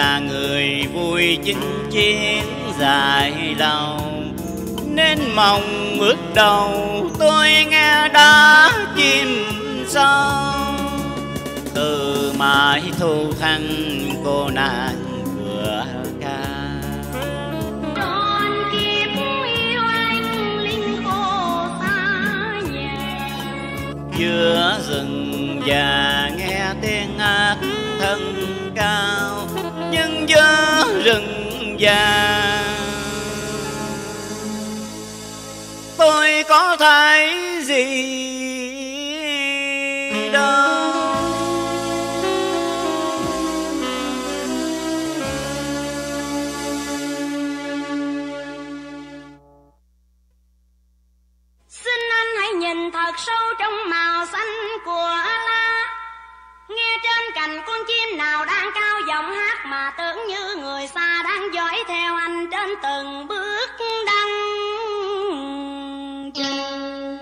là người vui chinh chiến dài lâu, nên mong bước đầu tôi nghe đã chim sâu. Từ mãi thu thanh cô nàng vừa ca, tròn kiếp yêu anh linh cô xa nhà. giữa rừng già nghe tiếng hát thân cao, nhưng giữa rừng già tôi có thấy gì đâu. Xin anh hãy nhìn thật sâu trong màu xanh của lá, nghe trên cành con chim nào đang cao giọng hát, mà tưởng như người xa đang dõi theo anh trên từng bước đăng chân.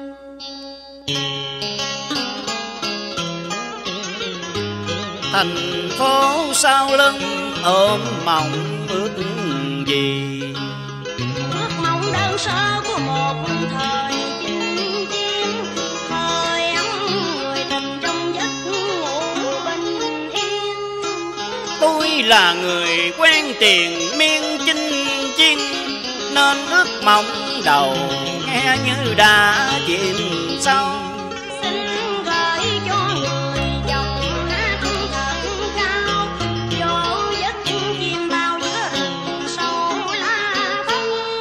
Thành phố sau lưng ôm mộng ước gì, Ước mong đơn sơ của một thời chinh chiến, thời ấm người tình trong giấc ngủ bình yên. tôi là người quen tiền miên chinh chiến, nên ước mong đầu nghe như đã chìm sâu. Xin gửi cho người dòng hát thật cao, dỗ giấc chim bao giữa rừng sâu lá thắm.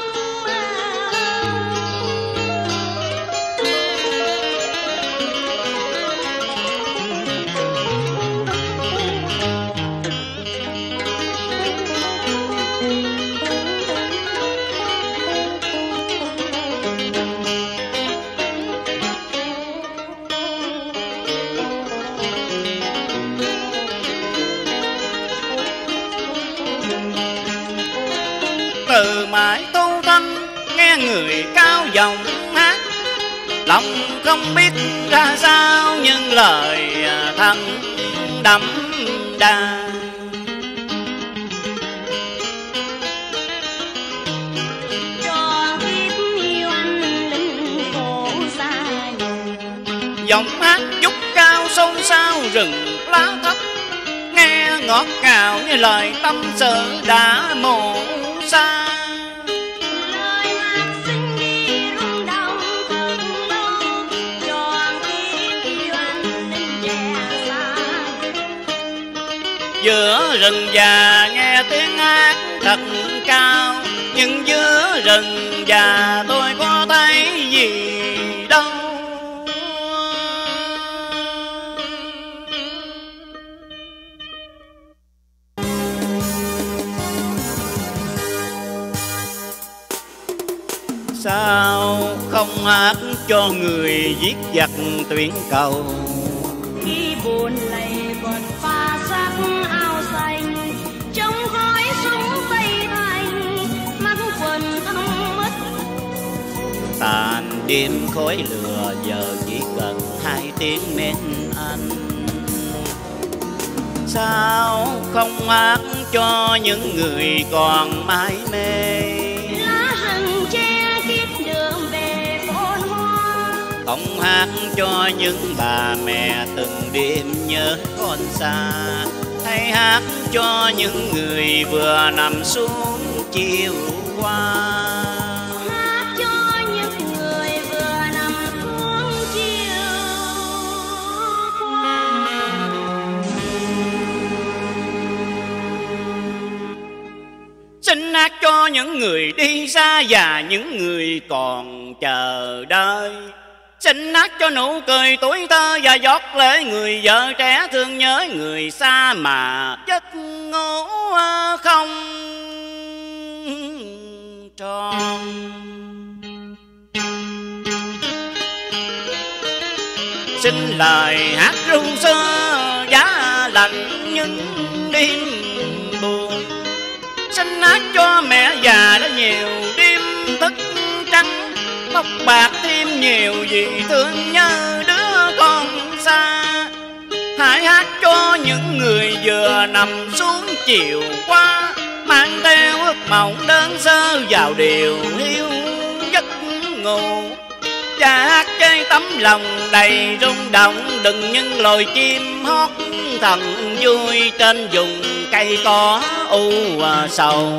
Từ mãi tu thanh nghe người cao giọng hát, lòng không biết ra sao nhưng lời thân đậm đà. Tròn kiếp yêu anh linh cô xa nhà. Giọng hát dúc cao sâu sao rừng lá thấp, nghe ngọt ngào như lời tâm sự đã mù xa. Lời hát xin đi rung động thật lâu, tròn kiếp yêu anh linh trẻ xa. Giữa rừng già nghe tiếng hát thật cao, nhưng giữa rừng già tôi có thấy gì đâu. Sao không hát cho người viết giặc tuyển cầu, Khi buồn lầy vượt pha sắc áo xanh, trong khói súng Tây Thành, mắt quần thâm mất. tàn đêm khói lửa giờ chỉ cần 2 tiếng mến anh. Sao không hát cho những người còn mãi mê, Lá rừng che kín đường về phồn hoa. không hát cho những bà mẹ từng đêm nhớ con xa, hay hát cho những người vừa nằm xuống chiều qua. Hát cho những người vừa nằm xuống chiều qua. Xin hát cho những người đi xa và những người còn chờ đợi. Xin hát cho nụ cười tuổi thơ và giọt lệ người vợ trẻ thương nhớ người xa mà giấc ngủ không tròn. Xin lời hát ru sơ giá lạnh những đêm buồn. Xin hát cho mẹ già đã nhiều đêm thức trắng, tóc bạc thêm nhiều vì thương nhớ đứa con xa. Hãy hát cho cho những người vừa nằm xuống chiều qua, mang theo ước mộng đơn sơ vào điều hiu giấc ngủ. Cha hát chơi tấm lòng đầy rung động, đừng những loài chim hót thần vui trên vùng cây có u sầu.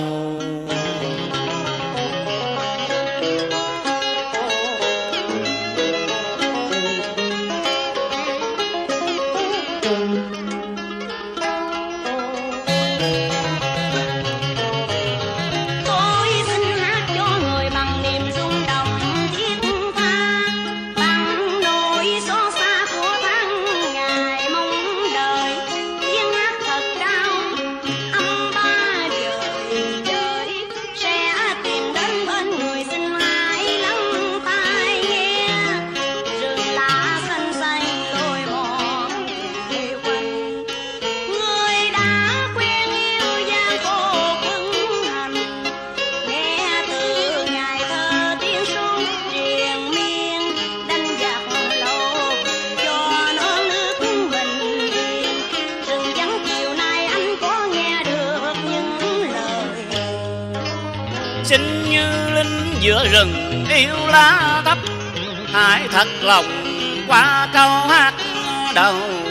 Xinh như linh giữa rừng yêu lá thấp, hãy thật lòng qua câu hát đầu